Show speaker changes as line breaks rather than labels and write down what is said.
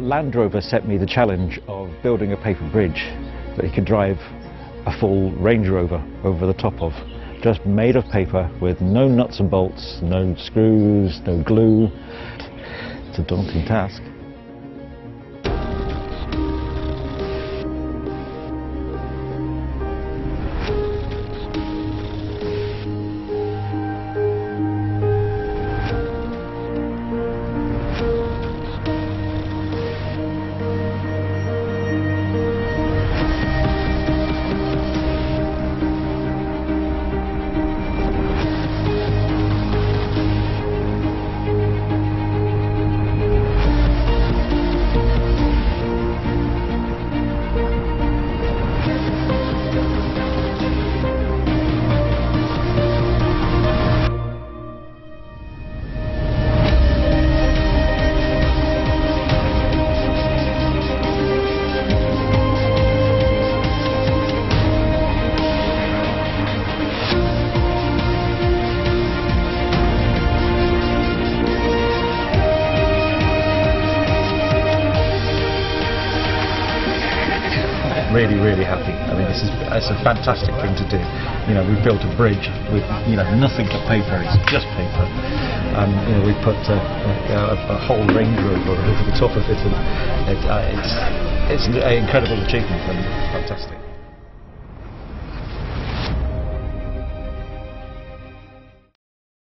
Land Rover set me the challenge of building a paper bridge that he could drive a full Range Rover over the top of, just made of paper with no nuts and bolts, no screws, no glue. It's a daunting task. Really happy. I mean, it's a fantastic thing to do. You know, we've built a bridge with, you know, nothing but paper. It's just paper. You know, we put a whole Range Rover over the top of it, and it's an incredible achievement and fantastic.